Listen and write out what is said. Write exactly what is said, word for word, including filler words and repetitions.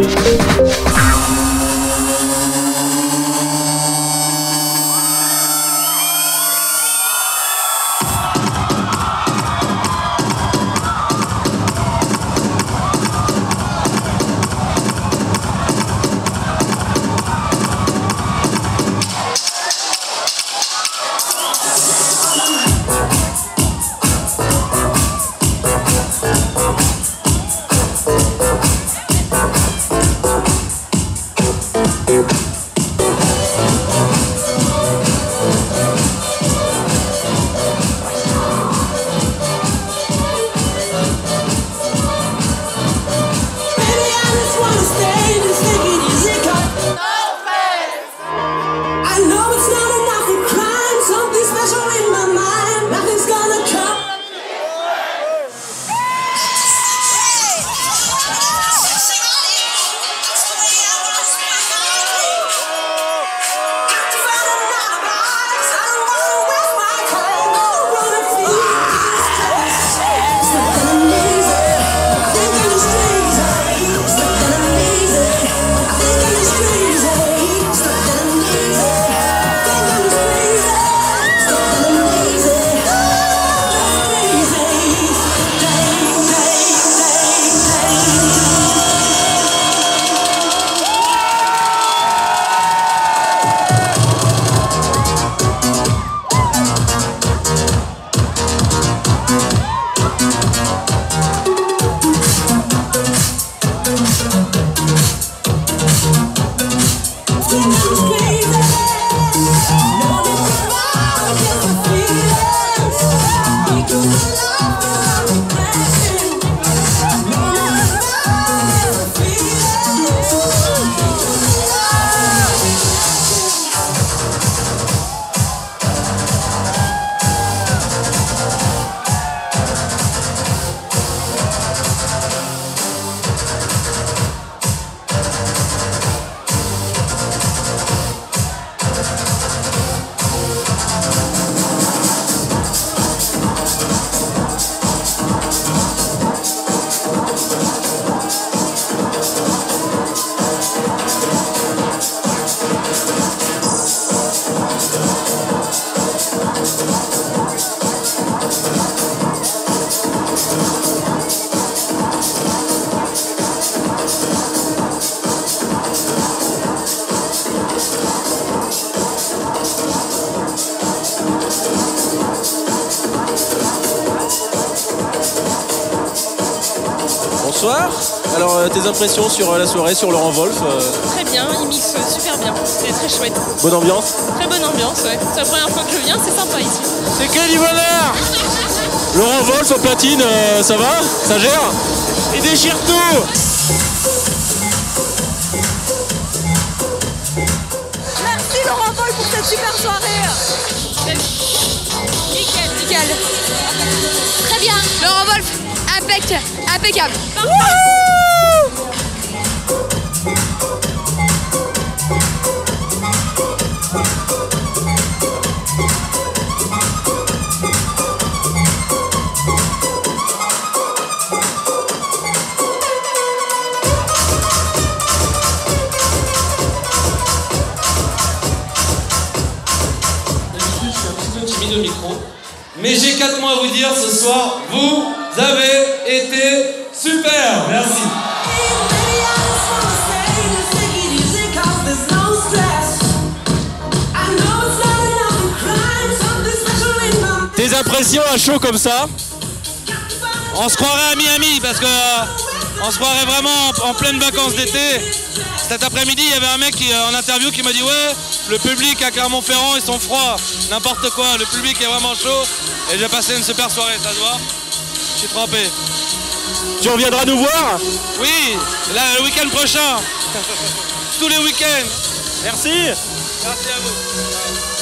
Bonsoir. Alors, euh, tes impressions sur euh, la soirée, sur Laurent Wolf euh... Très bien, il mixe super bien, c'est très chouette. Bonne ambiance? Très bonne ambiance, ouais. C'est la première fois que je viens, c'est sympa ici. C'est quel du bonheur. Laurent Wolf au platine, euh, ça va? Ça gère? Il déchire tout. Merci Laurent Wolf pour cette super soirée. Nickel, nickel. Très bien. Laurent Wolf, impec, impeccable. De micro. Mais j'ai quatre mots à vous dire ce soir. Vous avez été super. Merci. Tes impressions à chaud comme ça? On se croirait à Miami parce que euh, on se croirait vraiment en, en pleine vacances d'été. Cet après-midi, il y avait un mec qui, euh, en interview qui m'a dit ouais, le public à Clermont-Ferrand, ils sont froids, n'importe quoi, le public est vraiment chaud. Et j'ai passé une super soirée, ça se voit. Je suis trempé. Tu reviendras nous voir? Oui, là, le week-end prochain. Tous les week-ends. Merci. Merci à vous.